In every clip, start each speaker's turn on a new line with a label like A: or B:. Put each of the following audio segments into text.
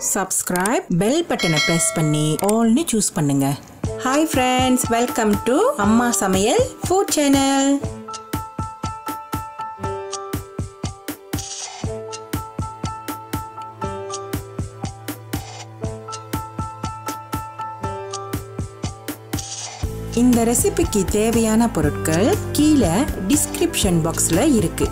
A: subscribe, bell button press பண்ணி all ni choose பண்ணுங்க. Hi friends, welcome to Amma Samayal Food Channel. இந்த ரெசிபிக்கு தேவையான பொருட்கள் கீழே டிஸ்கிரிப்ஷன் பாக்ஸ்ல இருக்கு.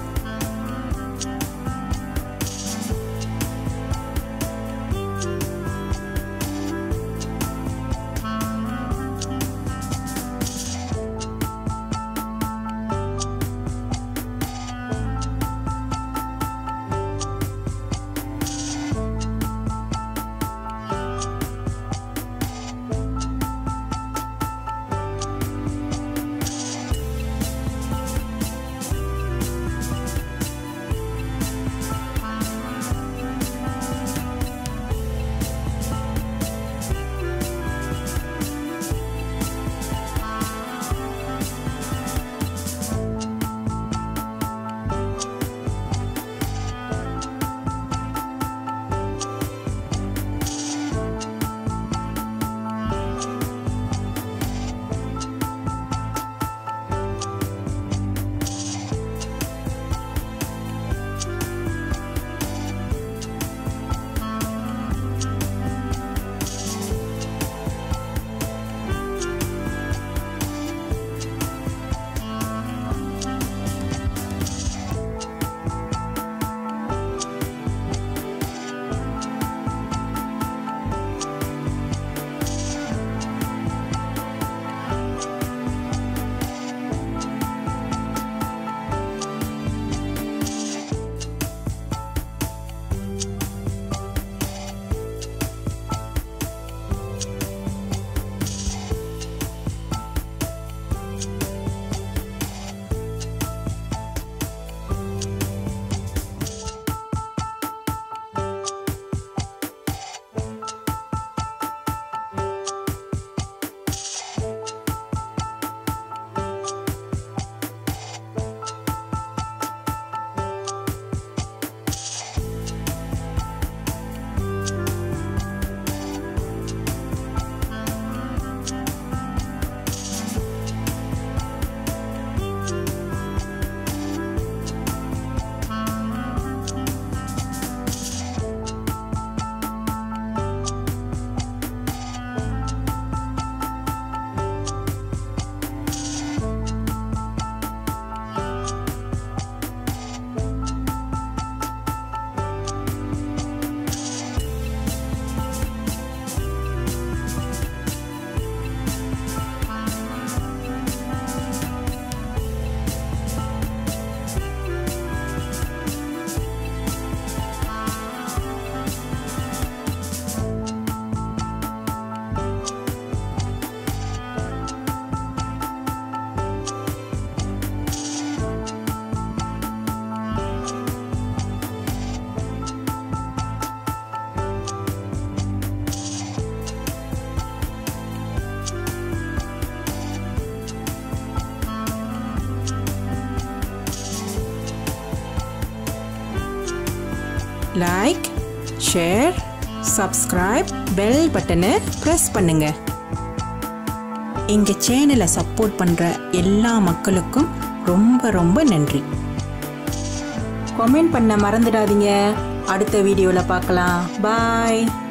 A: Like, share, subscribe, bell button press பண்ணுங்க. எங்க சேனலை சப்போர்ட் பண்ற எல்லா மக்களுக்கும் ரொம்ப ரொம்ப நன்றி. கமெண்ட் பண்ண மறந்துடாதீங்க. அடுத்த வீடியோல பார்க்கலாம். Bye.